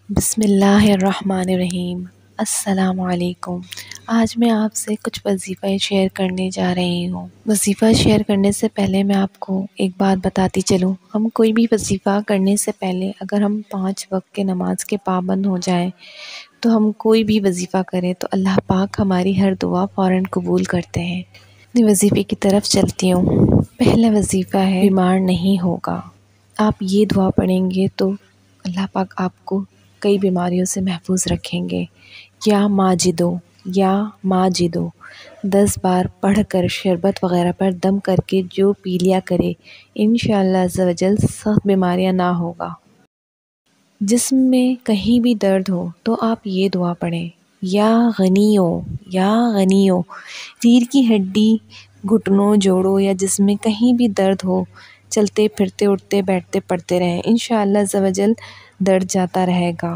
بسم اللہ الرحمن الرحیم۔ السلام علیکم۔ آج میں آپ سے کچھ وظیفہ شیئر کرنے جا رہی ہوں۔ وظیفہ شیئر کرنے سے پہلے میں آپ کو ایک بات بتاتی چلوں، ہم کوئی بھی وظیفہ کرنے سے پہلے اگر ہم 5 وقت کے نماز کے پابند ہو جائیں تو ہم کوئی بھی وظیفہ کریں تو اللہ پاک ہماری ہر دعا فوراً قبول کرتے ہیں۔ وظیفے کی طرف چلتی ہوں۔ پہلا وظیفہ ہے بیمار نہیں ہوگا۔ آپ یہ دعا پڑھیں گے تو اللہ پاک آپ کو کئی بیماریوں سے محفوظ رکھیں گے۔ یا ماجدو، یا ماجدو 10 بار پڑھ کر شربت وغیرہ پر دم کر کے جو پی لیا کرے، انشاءاللہ عز و جل سخت بیماریاں نہ ہوگا۔ جسم میں کہیں بھی درد ہو تو آپ یہ دعا پڑھیں، یا غنیو، یا غنیو۔ ریڑھ کی ہڈی، گھٹنوں، جوڑوں یا جسم میں کہیں بھی درد ہو، چلتے پھرتے اٹھتے بیٹھتے پڑھتے رہیں، انشاءاللہ عز و جل درد جاتا رہے گا۔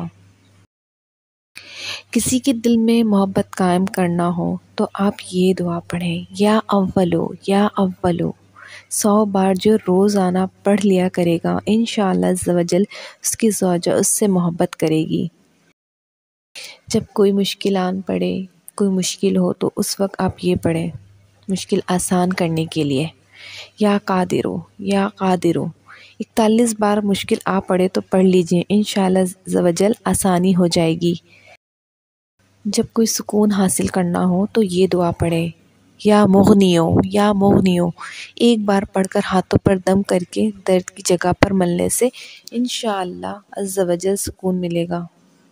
کسی کے دل میں محبت قائم کرنا ہو تو آپ یہ دعا پڑھیں، یا اولو، یا اولو 100 بار جو روزانہ پڑھ لیا کرے گا، انشاءاللہ عز و جل اس کی زوجہ اس سے محبت کرے گی۔ جب کوئی مشکل آن پڑے، کوئی مشکل ہو تو اس وقت آپ یہ پڑھیں مشکل آسان کرنے کے لیے، یا قادرو، یا قادرو 41 بار مشکل آ پڑے تو پڑھ لیجئے، انشاءاللہ عز و جل آسانی ہو جائے گی۔ جب کوئی سکون حاصل کرنا ہو تو یہ دعا پڑھیں، یا مغنیو، یا مغنیو 1 بار پڑھ کر ہاتھوں پر دم کر کے درد کی جگہ پر ملنے سے انشاءاللہ عز و جل سکون ملے گا۔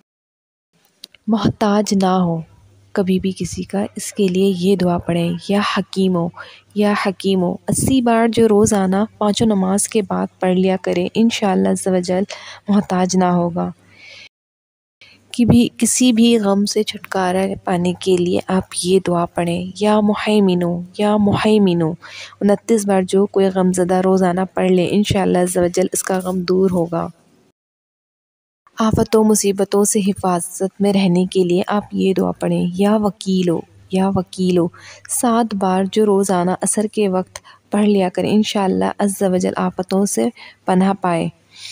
محتاج نہ ہو کبھی بھی کسی کا، اس کے لیے یہ دعا پڑھیں، یا حکیمو، یا حکیمو 80 بار جو روزانہ 5 نماز کے بعد پڑھ لیا کرے، انشاءاللہ عز و جل محتاج نہ ہوگا۔ کسی بھی غم سے چھٹکارا پانے کے لیے آپ یہ دعا پڑھیں، یا محیمنو، یا محیمنو 29 بار جو کوئی غم زدہ روزانہ پڑھ لے، انشاءاللہ عز و جل اس کا غم دور ہوگا۔ آفتوں مصیبتوں سے حفاظت میں رہنے کے لیے آپ یہ دعا پڑھیں، یا وکیلو، یا وکیلو 7 بار جو روزانہ عصر کے وقت پڑھ لیا کریں، انشاءاللہ عز و جل آفتوں سے پناہ پائے۔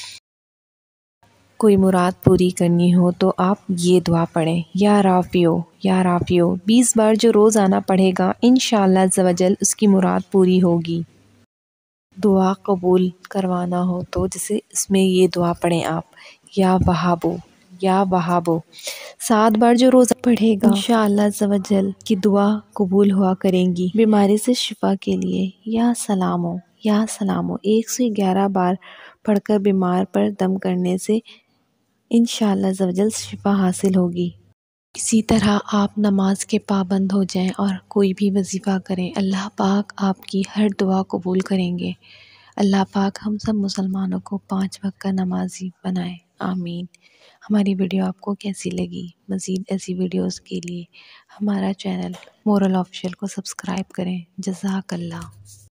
کوئی مراد پوری کرنی ہو تو آپ یہ دعا پڑھیں، یا رافیو، یا رافیو 20 بار جو روزانہ پڑھے گا، انشاءاللہ عز و جل اس کی مراد پوری ہوگی۔ دعا قبول کروانا ہو تو جیسے اس میں یہ دعا پڑھیں آپ، یا وہابو، یا وہابو 7 بار جو روزہ پڑھے گا، انشاءاللہ عز و جل کی دعا قبول ہوا کریں گی۔ بیماری سے شفا کے لیے یا سلامو، یا سلامو 111 بار پڑھ کر بیمار پر دم کرنے سے انشاءاللہ عز و جل شفا حاصل ہوگی۔ اسی طرح آپ نماز کے پابند ہو جائیں اور کوئی بھی وظیفہ کریں، اللہ پاک آپ کی ہر دعا قبول کریں گے۔ اللہ پاک ہم سب مسلمانوں کو 5 وقت کا نمازی بنائے، آمین۔ ہماری ویڈیو آپ کو کیسی لگی؟ مزید ایسی ویڈیوز کے لیے ہمارا چینل مورل آفیشیل کو سبسکرائب کریں۔ جزاک اللہ۔